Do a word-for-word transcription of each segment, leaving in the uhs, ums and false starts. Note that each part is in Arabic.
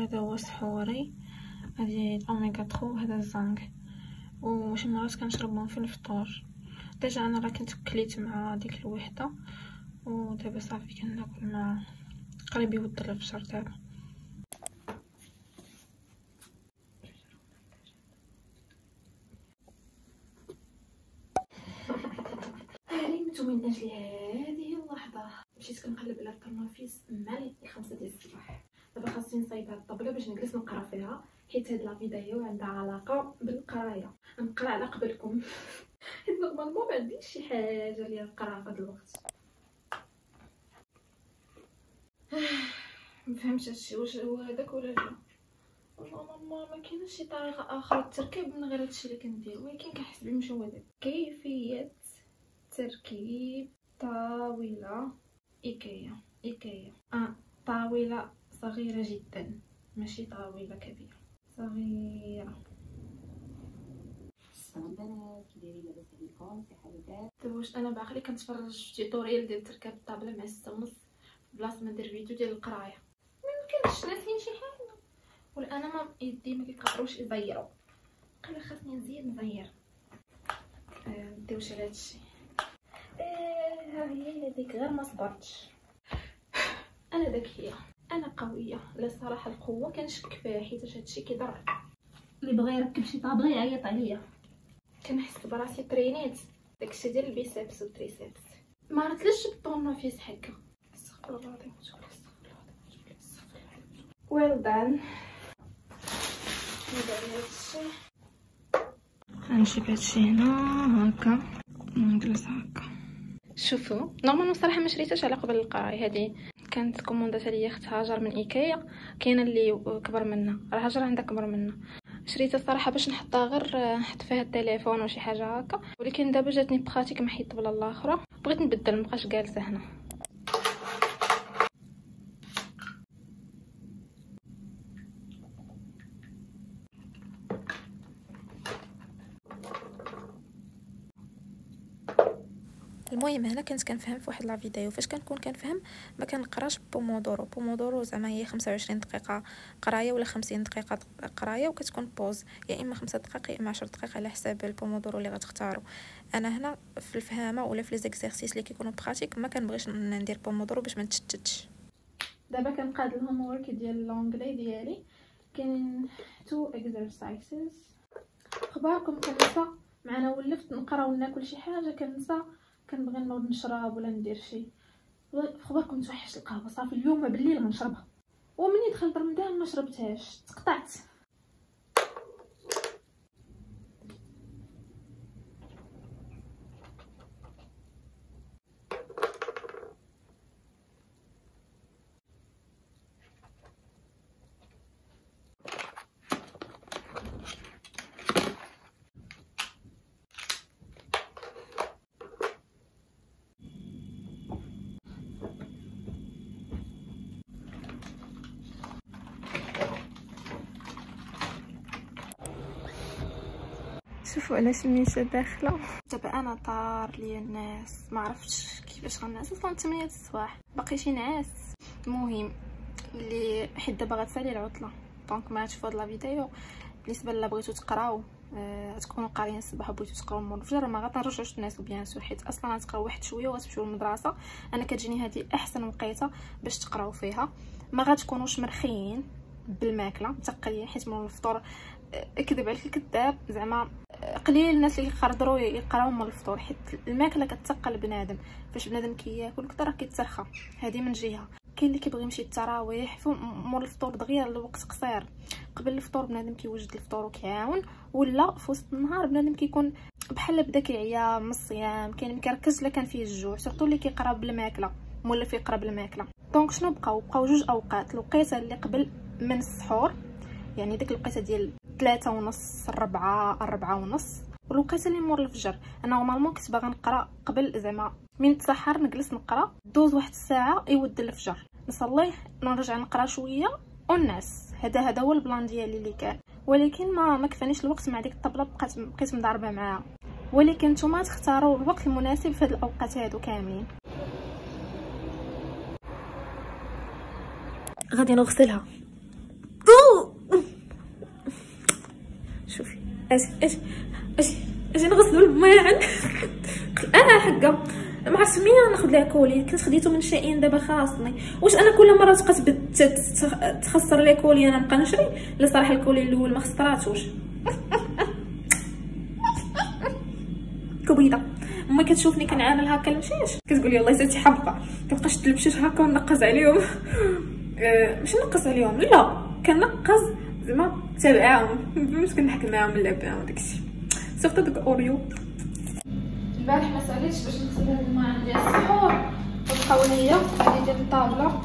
هذا هو سحوري، هذه الاوميغا ثلاثة وهذا الزنك، وشي مرات كنشربهم في الفطور. ديجا انا راه كنت كليت مع ديك الوحده، ودابا صافي كناكل مع قريب يود الفجر دابا. نمت من اجل هذه اللحظه، مشيت كنقلب على الطرنافيس مع خمسة ديال الصباح. دابا خاصني نصايب هاد الطبله باش نجلس نقرا فيها، حيت هاد لا فيديو عندها علاقه بالقرايه. نقرا على قبلكم حيت نورمالمون ما عنديش شي حاجه اللي نقرا في هاد الوقت. مفهمتش هادشي واش هو هذاك ولا لا. والله ما ما كاينش شي طريقه اخرى للتركيب من غير هادشي اللي كندير، ولكن كنحس بلي ماشي هو هذاك. كيفيه تركيب طاوله ايكيا. ايكيا اه طاوله صغيره جدا، ماشي طاوله كبيره، صغيره. السلام بنات، كي دايرين؟ لاباس عليكم؟ صحه لاباس؟ دابا واش انا باغي كنتفرج في توتوريال ديال تركيب الطابله مع ستة ونص بلاصه ما ندير فيديو ديال القرايه؟ ميمكنش ناسين شي حاجه، ولا انا ما يدي ما كيقدروش يزيروا. قال خاصني نزيد نزير. آه نديوش على هادشي. ها هي هذيك غير ما صبرتش. انا ذكيه، انا قويه. لا صراحه القوه كنشك فيها، حيت هادشي كيضر. اللي بغى يركب شي طابله يعيط عليا. كنحس براسي ترينيت داكشي ديال البيسيبس والتريسيبس. ما عرفتش بالطونوفيس هكا. استغفر الله العظيم، ويل دان. ندير هادشي، غنجيب هادشي هنا هكا ونجلس هكا. شوفوا نورمالمون صراحه ما شريتهاش على قبل القرايه، هذه كانت كوموندات ليا اخت هاجر من ايكيا، كاينه اللي كبر منها، راه هاجر عندها كبر منها. شريتها الصراحه باش نحطها غير نحط فيها التليفون وشي حاجه هكا، ولكن دابا جاتني بخاتيك محيط الطبله الاخرى، بغيت نبدل مابقاش جالسه هنا. المهم هنا كنت كنفهم في واحد لا فيديو، فاش كنكون كنفهم ما كنقراش بومودورو. بومودورو زعما هي خمسة وعشرين دقيقه قرايه ولا خمسين دقيقه قرايه، وكتكون بوز يا اما خمسة دقائق يا اما عشر دقائق على حساب البومودورو اللي غتختاروا. انا هنا في الفهامه ولا في لي زيكسيرسيس اللي كيكونوا براتيك ما كنبغيش ندير بومودورو باش ما نتشتتش. دابا كنقاد الهوم وورك ديال لونغلي ديالي، كاين تو اكسرسايزز. اخباركم؟ كنسى معنا ولفت نقرا وناكل شي حاجه كنسى، كنبغي نوض نشرب ولا ندير شي. خبركم توحشت القهوه صافي، اليوم بالليل غنشربها، ومني دخلت رمضان ما شربتهاش تقطعت. شوفوا على شميشه داخله. دابا انا طار ليا الناس، ما عرفتش كيفاش غنعس اصلا. ثمانية الصباح باقي شي نعاس. المهم اللي حيت دابا غتسالي العطله، دونك ما تشوفوا هاد لا فيديو. بالنسبه لا بغيتو تقراو أه تكونوا قاريين الصباح وبغيتو تقراو مور الفجر، ما غتنرجعوش تنعسوا بيان سور، حيت اصلا غتقراو واحد شويه وغتمشيو للمدرسه. انا كتجيني هذه احسن وقيته باش تقراو فيها، ما غتكونوش مرخيين بالماكله متقلين، حيت من الفطور اكذب عليك الكذاب زعما قليل الناس اللي يقدروا يقراو من الفطور، حيت الماكله كتثقل بنادم. فاش بنادم كياكل كثر راه كيتسرخى، هذه من جهه. كاين اللي كيبغي يمشي التراويح مور الفطور دغيا الوقت قصير، قبل الفطور بنادم كيوجد الفطور وكيعاون، ولا في وسط النهار بنادم كيكون بحال بدا كيعيا من الصيام، كاين ما كيركزش الا كان فيه الجوع، سورتو اللي كيقرا بالماكله ولا فيقرا بالماكله. دونك شنو بقاو بقاو جوج اوقات، الوقيته اللي قبل من السحور، يعني ديك الوقيته ديال ثلاثة ونص الربعة الربعة ونص، والوقيته اللي مور الفجر. انا نورمالمون كنت باغا نقرا قبل زعما من التسحر، نجلس نقرا دوز واحد الساعه يود الفجر، نصليه نرجع نقرا شويه ونعس. هذا هذا هو البلان ديالي اللي كان، ولكن ما ما كفانيش الوقت مع ديك الطبله، بقيت بقيت مضاربه معاها. ولكن نتوما تختاروا الوقت المناسب في هاد الاوقات هادو كاملين. غادي نغسلها. اش اش اش اش نغسلوا الماعن. انا حقا ما عرفتش منين ناخذ لها كولي، كنت خديته من شائين دابا خاصني. واش انا كل مره تبقى تخسر لي كولي انا نبقى نشري؟ لا صراحه الكولي الاول ما خسراتوش. كبيضه امي كتشوفني كنعامل هكا المشيش كتقول لي الله يساتي حبقه، كنبقى شد المشيش هكا ونقص عليهم. أه ماشي نقص عليهم، لا كنقص زعما تابعاهم، مش كنحكي معاهم نلعب معاهم داكشي. صيفط داك اوريو. البارح ما ساليتش باش نغسل هاد الماء ديال السحور، وبقاو ليا هادي ديال الطابله.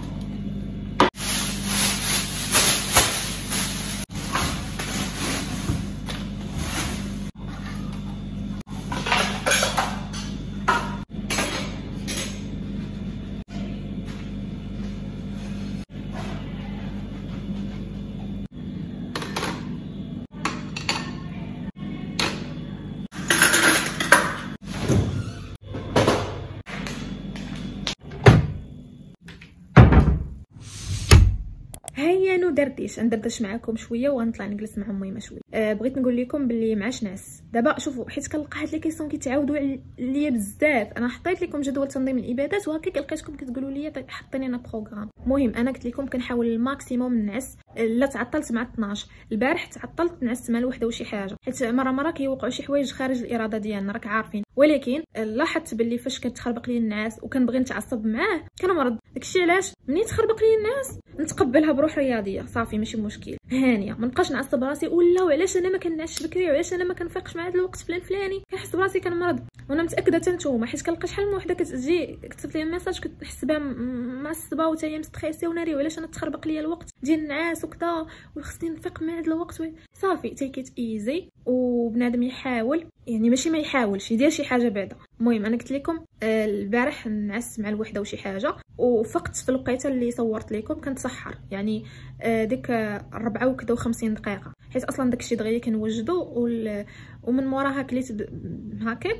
هيا ندردش ندردش معكم شويه وغنطلع نجلس مع امي شويه. أه بغيت نقول لكم باللي معاش ناس دابا. شوفوا حيت كنلقى هاد لي كيسيون كيتعاودوا عليا بزاف، انا حطيت لكم جدول تنظيم الابادات وهكاك لقيتكم كتقولوا لي حطيني انا بروغرام. المهم انا قلت لكم كنحاول الماكسيموم نعس. لا تعطلت مع اثناش، البارح تعطلت نعست مع الوحده وشي حاجه، حيت مره مره كيوقعوا شي حوايج خارج الاراده ديالنا راك عارفين. ولكن لاحظت باللي فاش كتخربق لي النعاس وكنبغي نتعصب معاه كنمرض. داكشي علاش منين تخربق لي النعاس نتقبلها بروح رياضيه صافي ماشي مشكل، هانيه ما نبقاش نعصب راسي ولا وعلاش انا ما كنعسش بكري وعلاش انا ما كنفيقش مع هذا الوقت فلان فلاني. كنحس براسي كنمرض وانا متاكده حتى نتوما، حيت كنلقى شحال من وحده كتجي كتبت لي ميساج كنحس بها معصبه وتا هي مستريسيه وناري وعلاش انا تخربق لي الوقت ديال النعاس وكذا وخصني نفيق مع هذا الوقت. صافي تيكيت ايزي وبنادم يحاول، يعني ماشي ما يحاولش يدير شي حاجه بعدا. المهم انا قلت لكم آه البارح نعس مع الوحده وشي حاجه وفقت في الوقيته اللي صورت لكم كنتسحر، يعني آه ديك أربعة وكذا وخمسين دقيقه، حيت اصلا داكشي دغيا كنوجدو ومن موراها كليت هكاك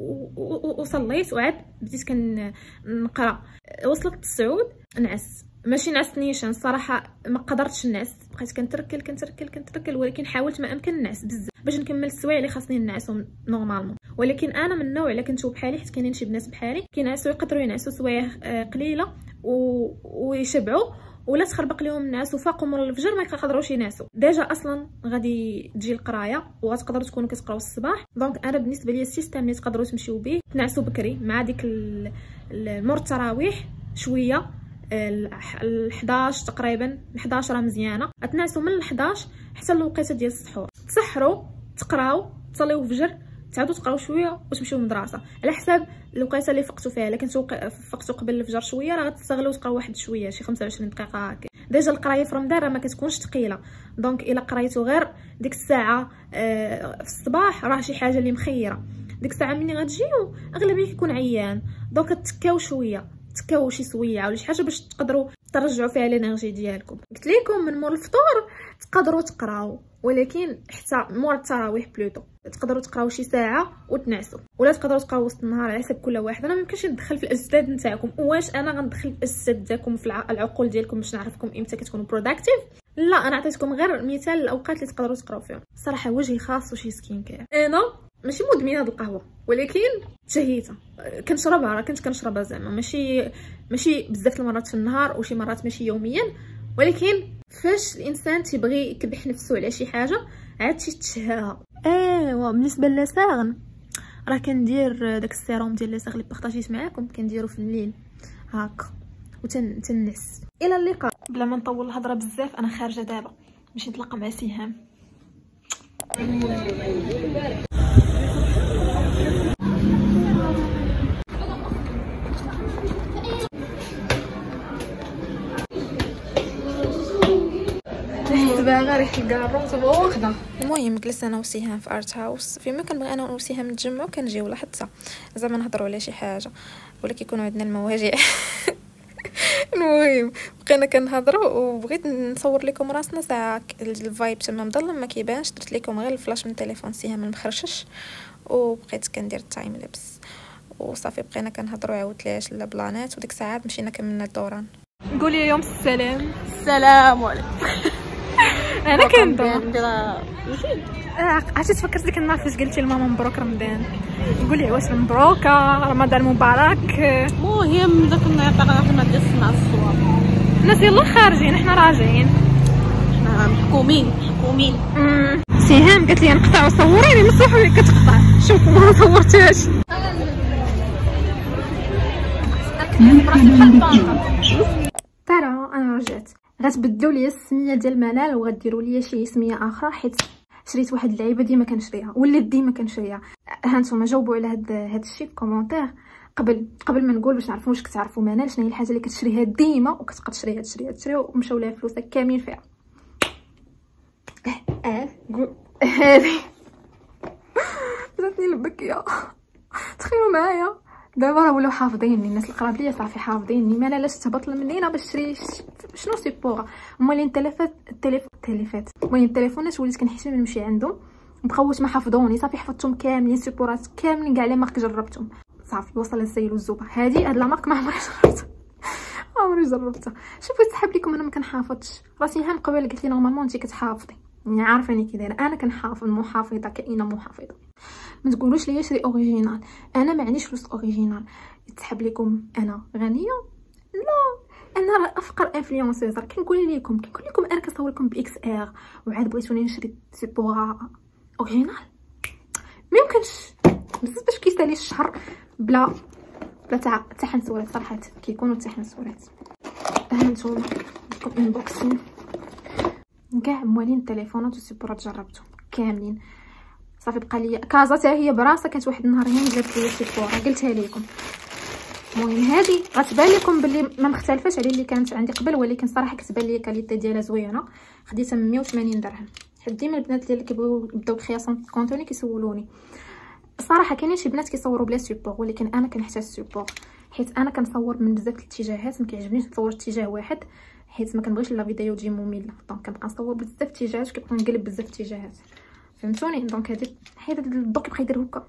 وصليت وعاد بديت كنقرا. وصلت التسعود نعس، ماشي نعست نيشان الصراحه ما قدرتش نعس، بقيت كنتركل كنتركل كنتركل ولكن حاولت ما امكن نعس بزاف باش نكمل السوايع اللي خاصني نعسهم نورمالمون. ولكن انا من النوع اللي كنتو بحالي، حيت كاينين شي بنات بحالي كينعسوا يقدروا ينعسوا سوايع قليله و... ويشبعوا ولا تخربق لهم الناس وفاقوا مور الفجر ما كيقدروش ينعسوا. ديجا اصلا غادي تجي القرايه وغتقدروا تكونوا كتقراو الصباح. دونك انا بالنسبه لي السيستم اللي تقدروا تمشيو به تنعسوا بكري مع ديك مور التراويح شويه الحداش تقريبا، الحداش راه مزيانه، تنعسوا من الحداش حتى الوقيته ديال السحور، تسحروا تقراو تصليو الفجر تعاودوا تقراو شويه وتمشيو للمدرسه على حساب الوقيته اللي فقتوا فيها. الا كنتو فقتوا قبل الفجر شويه راه غتستغلوا تقراو واحد شويه شي خمسة وعشرين دقيقه هكا. ديجا القرايه في رمضان راه ما كتكونش ثقيله، دونك الا قريتو غير ديك الساعه آه في الصباح راه شي حاجه اللي مخيره. ديك الساعه ملي غتجيو اغلبيه كيكون عيان، دونك تكاو شويه تكاو شي سويعه ولا شي حاجه باش تقدروا ترجعوا فيها الانرجي ديالكم. قلت لكم من مور الفطور تقدروا تقراو، ولكن حتى مور التراويح بلوتو تقدروا تقراو شي ساعه وتنعسوا، ولا تقدروا تقراو وسط النهار على حسب كل واحد. انا ميمكنش ندخل في الاجساد نتاعكم، واش انا غندخل في الاجساد ديالكم في العقول ديالكم باش نعرفكم امتى كتكونوا بروداكتيف؟ لا انا عطيتكم غير مثال الاوقات اللي تقدروا تقراو فيهم. الصراحه وجهي خاص وشي سكين كير، انا ماشي مدمنه هاد القهوه ولكن تهيتها كنشربها، راه كنت كنشربها زعما ماشي ماشي بزاف المرات في النهار وشي مرات ماشي يوميا، ولكن فاش الانسان تيبغي يكبح نفسه على شي حاجه عاد تيتشهاها. ايوا بالنسبه للساغن راه كندير داك السيروم ديال لاساغ اللي بارطاجيت معاكم كنديرو في الليل هاكا وتنعس. الى اللقاء. بلا ما نطول الهضره بزاف انا خارجه دابا باش نتلاقى مع سهام. دابا غير يحكا الروز واخده. المهم جلسنا انا وسهام في ارت هاوس، فيما كنبغي انا وسهام نتجمعوا كنجيو لاحظتها زعما نهضروا على شي حاجه ولا كيكونوا عندنا المواجع. المهم بقينا كنهضروا وبغيت نصور لكم راسنا ساعه الفايب تما مظلم ما كيبانش، درت لكم غير الفلاش من التليفون سهام المخرشش وبقيت كندير التايم لابس وصافي. بقينا كنهضروا عاودت ليش لا بلانات وديك الساعات مشينا كملنا الدوران. قولي يوم السلام. السلام عليكم. انا كندور عرفتي تفكرت ديك النهار فاش قلتي لماما مبروك رمضان، قولي واش مبروكه رمضان مبارك. المهم داك النهار طلعنا ديال السمع الصواب، الناس يلا خارجين حنا راجعين، حنا محكومين محكومين. سهام قالت لي نقطع وصوريني مصح وهي كتقطع، شوفوا ما صورتهاش. ترى انا رجعت، غتبدلوا لي السميه ديال منال وغديروا لي شي سميه اخرى، حيت شريت واحد اللعيبه ديما كنشريها ولات ديما كنشريها. ها نتوما جاوبوا على هاد هاد الشيء في كومونتير قبل قبل ما نقول، باش نعرفوا واش كتعرفوا منال شنو هي الحاجه اللي كتشريها ديما وكتبقى تشريها تشريها تشريها ومشاو لها فلوسها كاملين فيها. اه اه قول هذه جاتني البكيه. تخيلوا معايا دابا راه ولاو حافظيني الناس القراب ليا، صافي حافظيني. ما لاش تهبط منينا باش تشري شنو سيبوغا. مالين التلفات التليفون التليفات مالين التليفونات وليت كنحس من نمشي عندهم بقاوش ما حفظوني، صافي حفظتهم كاملين سيبورات كاملين كاع لي مارك جربتهم، صافي وصل السيل والزوبه. هذه هاد لا مارك ما عمري جربتها ما عمري جربتها. شوفوا تسحب لكم انا ما كنحافظش راسي. هم قبل قلت لي نورمالمون انت كتحافظي، يعني عارفه اني كي دايره. انا كنحافظ، محافظه كائنه محافظه. ما تقولوش لي شري اوريجينال، انا ما عنديش فلوس اوريجينال تسحب لكم انا غنيه. لا انا راه افقر انفلونسيزر. كنقول لكم كنقول لكم انا كنصور لكم باكس ار وعاد بغيتوني نشري سيبوغا اوريجينال ما يمكنش. بزاف باش كيسالي الشهر بلا بلا تاع تحن صورات صراحه كيكونوا تحن صورات. ها نتوما لكم انبوكسين كاع موالين التليفونات والسيبورات جربتهم كاملين. صافي بقى لي كازا حتى هي براسها كانت واحد النهار هي جابت لي سيبوغا قلتها لكم. المهم هذه غتبان لكم باللي ما مختلفاش على اللي كانت عندي قبل، ولكن صراحه كتبان لي كاليتي ديالها زوينه. خديتها من مية وثمانين درهم. حيت ديما البنات اللي كيبغيو يبداو كرياسيون كونتوني كيسولوني صراحه كاينين شي بنات كيصوروا بلا سيبوغ، ولكن انا كنحتاج سيبوغ حيت انا كنصور من بزاف الاتجاهات. ما كيعجبنيش نصور اتجاه واحد حيت ما كنبغيش لا فيديو تجي ممله، دونك كنبقى نصور بزاف اتجاهات وكنبقى نقلب بزاف اتجاهات، فهمتوني. دونك هذه حيت الضوء كيبقى يدير هكا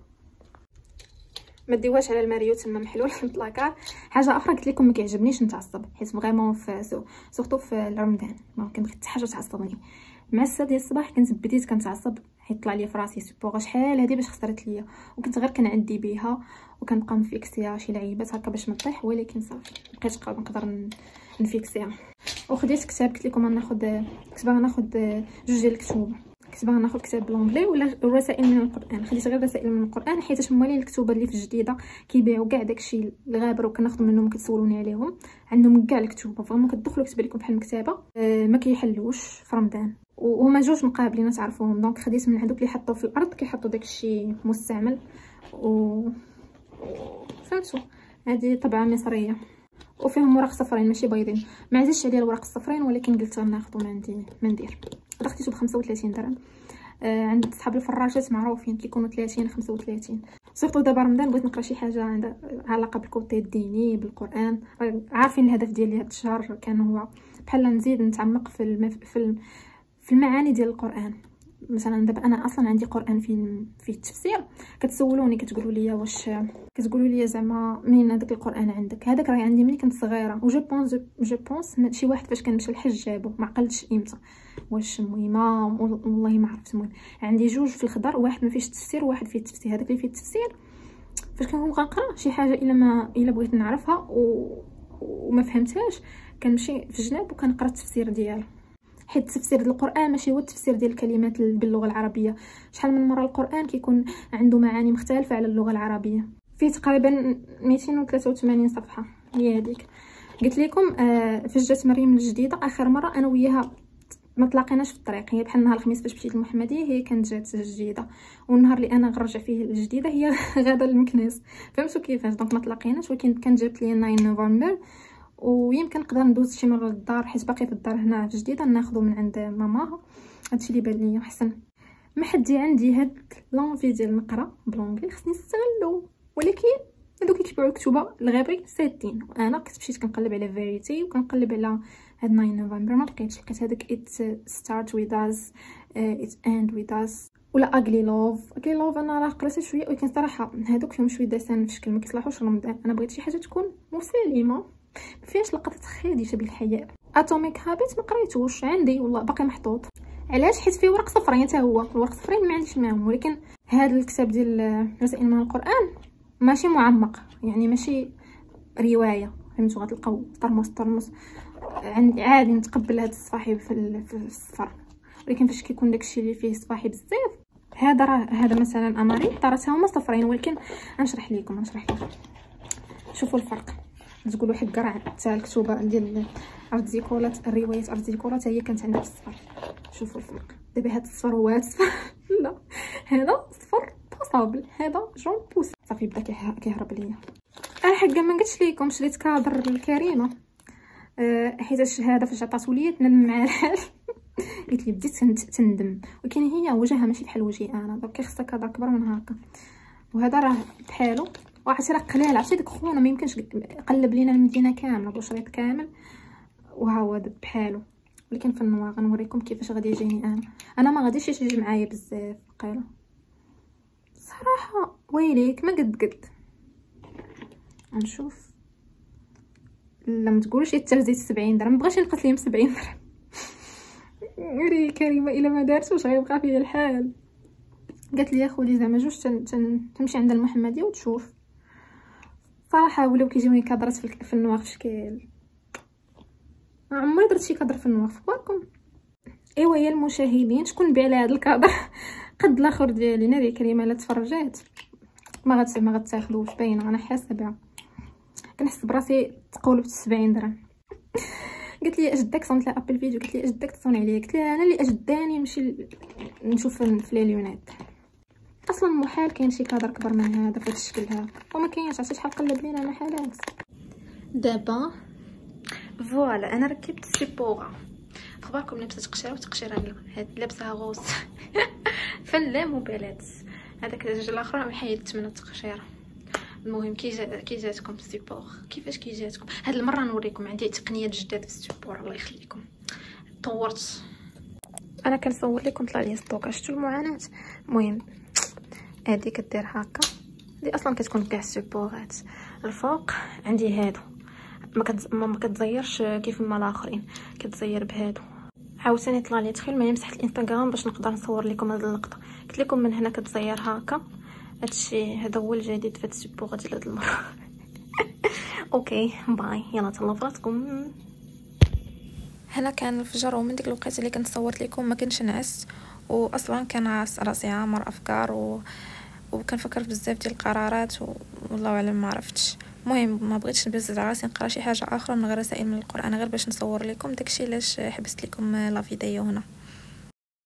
ما ديوهاش على الماريو تما محلول في البلاكار. حاجه اخرى قلت لكم ما كيعجبنيش نتعصب حيت فريمون في سورتو في رمضان ما كنبغي حتى حاجه تعصبني. مع الساعه ديال الصباح كنت بديت كنتعصب حيت طلع لي في راسي سيبوغا شحال هذه باش خسرت ليا، وكنت غير كنعدي بها وكنبقى نفيكسيها شي لعيبات هكا باش ما تطيح، ولكن صافي مبقيتش نقدر نفيكسيها. وخديت كتاب قلت لكم غناخذ كنت باغا ناخذ جوج ديال الكتب، كنت باغا ناخذ كتاب بالانجلي ولا رسائل من القران. خديت غير رسائل من القران حيت موالين الكتوبه اللي في الجديده كيبيعوا كاع داكشي الغابر وكناخذ منهم كتسولوني عليهم. عندهم كاع الكتوبه فريمون كتدخلوا كتب لكم بحال المكتبه أه ما كيحلوش في رمضان، وهما جوج مقابلين تعرفوهم. دونك خديت من عندوك اللي حطوا في الارض كيحطوا داكشي مستعمل و فهمتوا هذه طبعه مصريه وفيهم وراق صفرين ماشي بيضين. ما عزيزش عليا الوراق الصفرين ولكن قلت غناخذو ما عندي ما ندير. خديتو ب خمسة وثلاثين درهم. آه عند صحاب الفراجات معروفين كيكونوا ثلاثين خمسة وثلاثين. سورتو دابا رمضان بغيت نقرا شي حاجه عندها علاقه بالكوتي الديني بالقران. عارفين الهدف ديالي هذا الشهر كان هو بحال نزيد نتعمق في المف... في الم... في المعاني ديال القران. مثلا دابا انا اصلا عندي قران في في التفسير كتسولوني كتقولوا لي واش كتقولوا لي زعما منين هذاك القران عندك. هذاك راه عندي ملي كنت صغيره و جو بونس جو بونس شي واحد فاش كنمشي الحج جابو ما عقلتش امتى واش المهمه والله ما عرفت. المهم عندي جوج في الخضر، واحد ما فيهش التفسير وواحد فيه التفسير. هذاك اللي فيه التفسير فاش كنكون غنقرا شي حاجه الا ما الا بغيت نعرفها و... وما فهمتهاش كنمشي في الجناب وكنقرا التفسير ديالها، حيت التفسير ديال القران ماشي هو التفسير ديال الكلمات باللغه العربيه. شحال من مره القران كيكون عنده معاني مختلفه على اللغه العربيه. فيه تقريبا مئتين وثلاثة وثمانين صفحه. هي هذيك قلت لكم آه فاش جات مريم الجديده اخر مره انا وياها ما تلاقيناش في الطريق. هي بحال نهار الخميس فاش مشيت للمحمديه هي كانت جات الجديده، والنهار اللي انا غنرجع فيه الجديده هي غادا للمكناس. فهمتوا كيفاش؟ دونك ما تلاقيناش، ولكن كانت جابت لي تسعة نوفمبر ويمكن نقدر ندوز شي مره للدار حيت باقي في الدار هنا في جديده ناخذو من عند ماماها. هادشي اللي بان ليا احسن. ما حدي عندي هاد لونفي ديال نقرا بلونجلي خصني نستغلو، ولكن هادوك اللي كيبيعوا الكتوبه الغابري سادين. وانا كنت مشيت كنقلب على فيريتي وكنقلب على هاد تسعة نوفمبر ما لقيتش. لقيت هذاك ات ستارت ويز اس ات اند ويز اس ولا اغلي لوف. اغلي لوف انا راه قريت شويه ولكن صراحه هادوك فيهم شويه دسم في شكل ما كيصلحوش رمضان. انا بغيت شي حاجه تكون مسالمه ما فيهاش لقطات خادشه بالحياء. اتوميك هابيت ما قريتوش، عندي والله باقي محطوط. علاش؟ حيت فيه ورق صفرين حتى هو، الورق صفرين ما عنديش معاهم. ولكن هذا الكتاب ديال رسائل من القران ماشي معمق، يعني ماشي روايه، فهمتوا؟ غتلقاو طرموس طرموس عادي نتقبل هذا الصفاحي في في الصفر. ولكن فاش كيكون داكشي اللي فيه صفاحي بزاف، هذا راه هذا مثلا اماريط راه هما صفرين. ولكن غنشرح لكم غنشرح لكم شوفوا الفرق. تقولوا حق راه حتى الكتوبه ديال ارض زيكولات، الروايات ارض زيكولات هي كانت عندها الصفر. شوفوا الفرق دابا. هذا الصفر هو هذا الصفر لا هذا صفر بوصابل، هذا جون بوس. صافي بدا كيهرب ليا. انا حقا ما قلتش لكم شريت كادر الكريمه أه حيت الشهاده فاش عطاتو ليا تندم مع الحال. قلت لي بديت تندم، ولكن هي وجهها ماشي بحال وجهي انا، دونك كيخصها كادر كبر من هكا. وهذا راه بحالو، وعرفتي راه قلال. عرفتي داك خونا ما يمكنش قلب لينا المدينه كامله بشريط كامل، وها هو بحالو. ولكن في النوار غنوريكم كيفاش غادي يجيني انا. انا ما غاديش يجي معايا بزاف قيله صراحه، ويليك ما قد قد نشوف. لا ما تقولوش يترزيت سبعين درهم، مبغاش نقص ليهم سبعين درهم. ري كريمه الا ما دارتوش غيبقى فيا الحال. قالت لي يا خولي زعما جوج تن... تن... تمشي عند المحمديه وتشوف. صراحه ولاو كيجيوني كادرات في النوار في شكل، ما عمري درت شي كادر في النوار في بالكم. ايوا يا المشاهدين شكون بيع لي هذا الكادر؟ قد الاخر ديالي ناري كريمه لا تفرجات ما غت ما غتاخذوش باينه. انا حاسبه كنحس براسي تقولبت سبعين درهم. قالت لي اجدك صونت لها ابل فيديو، قالت لي اجدك تصوني عليا. قلت لها انا اللي اجداني نمشي نشوف في ليليونات. اصلا محال كاين شي كادر كبر من هذا في هذا الشكل هذا، وما كاينش. عرفتي شحال قلب لينا محلات. دابا فوالا انا ركبت السيبوغا. اخباركم لابسه تقشيره وتقشيره هاد لابسها غوص. فلا مبالات هذاك الجوج الاخر محيدت من التقشيره. المهم كي جا كي جاتكم السيبور، كيفاش كي جاتكم هاد المره نوريكم. عندي تقنيات جداد في السيبور الله يخليكم. طورت انا كنصور لكم طلع لي ستوكا. شفتوا المعاناه؟ المهم هادي كدير هكا، هادي اصلا كتكون كاع السيبورات. الفوق عندي هادو ما كت... ما كتزيرش كيف ما الاخرين، كتزير بهادو. عاوتاني طلع لي تخيل ما مسحت الانستغرام باش نقدر نصور لكم هاد اللقطه. قلت لكم من هنا كتزير هكا. هادشي هذا هو الجديد في هاد السيبوغه ديال هاد المره. اوكي باي، يلا تهلاو فراسكم. هنا كان الفجر، ومن ديك الوقيته اللي كنت صورت لكم ما كنتش نعس، واصلا كان راسي عامر افكار و... وكنفكر بزاف ديال القرارات و... والله اعلم ما عرفتش. المهم ما بغيتش نبزز على راسي نقرا شي حاجه اخرى من غير رسائل من القران، غير باش نصور لكم داكشي علاش حبست لكم لا فيديو هنا.